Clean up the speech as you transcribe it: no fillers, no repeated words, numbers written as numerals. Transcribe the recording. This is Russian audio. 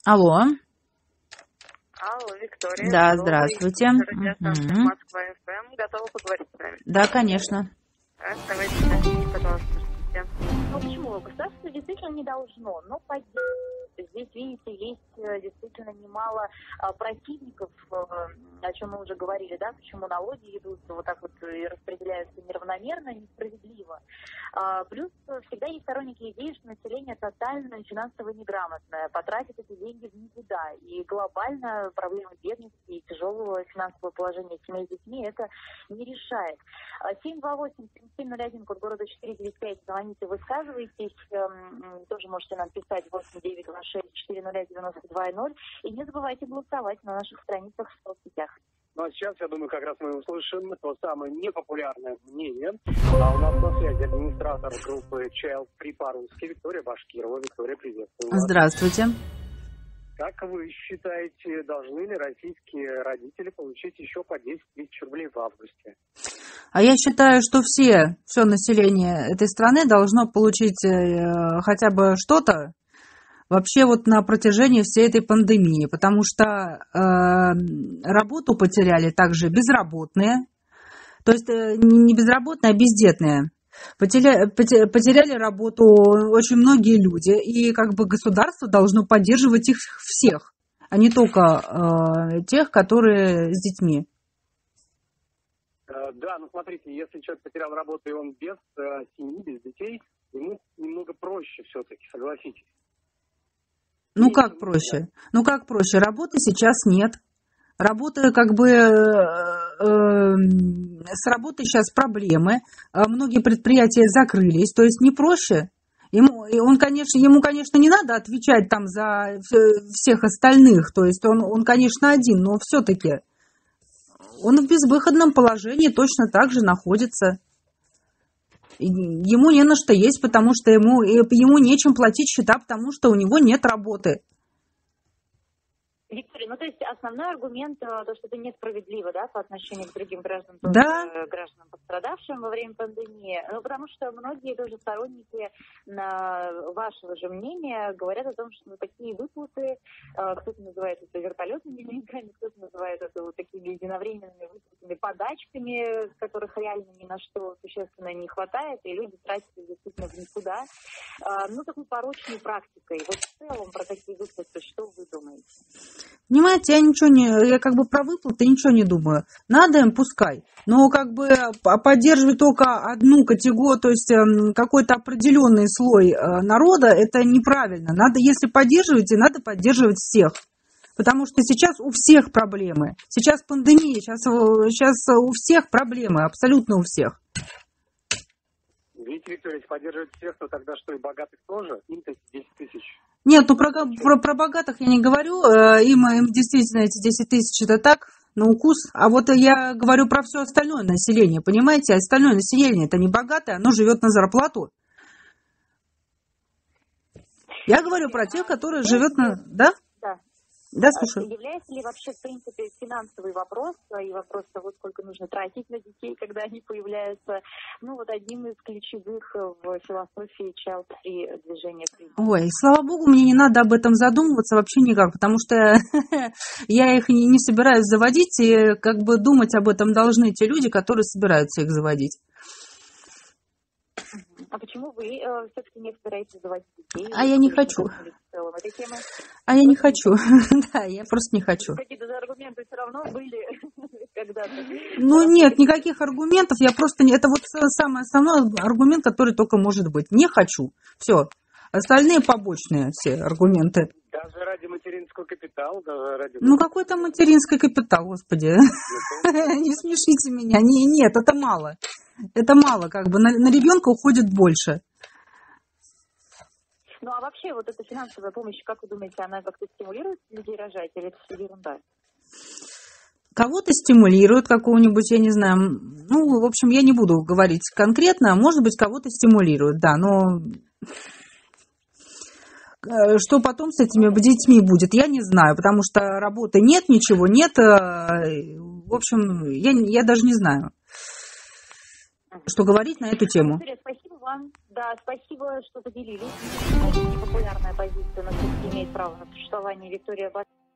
Алло. Алло, Виктория. Да, здравствуйте. Москва ФМ. Готова поговорить с вами? Да, конечно. Давайте, начните, пожалуйста. Ну почему? Государство действительно не должно, но здесь, видите, есть действительно немало противников, о чем мы уже говорили, да, почему налоги идут вот так вот и распределяются неравномерно, несправедливо. Плюс всегда есть сторонники идеи, что население тотально финансово неграмотное, потратит эти деньги в никуда. И глобально проблемы бедности и тяжелого финансового положения семей с детьми это не решает. 728-7701, код города 495, звоните, высказывайтесь, тоже можете нам писать 8926-401-92-0, и не забывайте голосовать на наших страницах в соцсетях. Ну а сейчас, я думаю, как раз мы услышим то самое непопулярное мнение. А у нас на связи администратор группы Child Free по-русски Виктория Башкирова. Виктория, приветствую вас. Здравствуйте. Как вы считаете, должны ли российские родители получить еще по 10 тысяч рублей в августе? А я считаю, что все население этой страны должно получить хотя бы что-то вообще вот на протяжении всей этой пандемии, потому что работу потеряли также безработные, то есть не безработные, а бездетные. Потеряли работу очень многие люди, и как бы государство должно поддерживать их всех, а не только тех, которые с детьми. Да, ну смотрите, если человек потерял работу и он без семьи, без детей, ему немного проще все-таки, согласитесь. Ну как проще? Ну как проще? Работы сейчас нет. Работы как бы с работой сейчас проблемы. Многие предприятия закрылись, то есть не проще. Ему, конечно, не надо отвечать там за всех остальных, то есть он, конечно, один, но все-таки он в безвыходном положении точно так же находится. Ему не на что есть, потому что ему нечем платить счета, потому что у него нет работы. Виктория, ну то есть основной аргумент, то, что это несправедливо, да, по отношению к другим гражданам, да, гражданам, пострадавшим во время пандемии, ну потому что многие тоже сторонники вашего же мнения говорят о том, что такие выплаты, кто-то называет это вертолетными деньгами, кто-то называет это вот такими единовременными выплатами, подачками, которых реально ни на что существенно не хватает, и люди тратят действительно в никуда, ну такой порочной практикой. Вот в целом про такие выплаты что вы думаете? Понимаете, я как бы про выплаты ничего не думаю. Надо им, пускай. Но как бы поддерживать только одну категорию, то есть какой-то определенный слой народа, это неправильно. Надо, если поддерживаете, надо поддерживать всех. Потому что сейчас у всех проблемы. Сейчас пандемия, сейчас у всех проблемы, абсолютно у всех. Видите, Виктория, если поддерживать всех, то тогда что, и богатых тоже? Им-то 10 тысяч. Нет, ну про богатых я не говорю. Им действительно эти 10 тысяч это так, на укус. А вот я говорю про все остальное население, понимаете? Остальное население это не богатое, оно живет на зарплату. Я говорю про тех, которые живут на... Да? Да, слушаю. Является ли вообще, в принципе, финансовый вопрос и вопрос того, сколько нужно тратить на детей, когда они появляются, ну, вот одним из ключевых в философии Child Free движения? Ой, слава богу, мне не надо об этом задумываться вообще никак, потому что я их не собираюсь заводить, и как бы думать об этом должны те люди, которые собираются их заводить. А почему вы все-таки не собираетесь заводить детей? А я не хочу. А я не хочу. Да, я просто не хочу. Какие-то аргументы все равно были когда-то. Ну нет, никаких аргументов. Я просто... Это вот самый основной аргумент, который только может быть. Не хочу. Все. Остальные побочные все аргументы. Даже ради материнского капитала, даже ради... Ну какой там материнский капитал, господи. Не смешите меня. Нет, это мало. Это мало, как бы. На ребенка уходит больше. Ну а вообще вот эта финансовая помощь, как вы думаете, она как-то стимулирует людей рожать или это все ерунда? Кого-то стимулирует, какого-нибудь, я не знаю. Ну, в общем, я не буду говорить конкретно. Может быть, кого-то стимулирует, да, но... Что потом с этими детьми будет, я не знаю, потому что работы нет, ничего нет. В общем, я даже не знаю, что говорить на эту тему. Спасибо вам. вам. Да, спасибо, что поделились. Непопулярная позиция, но все-таки имеет право на существование. Виктория Бат.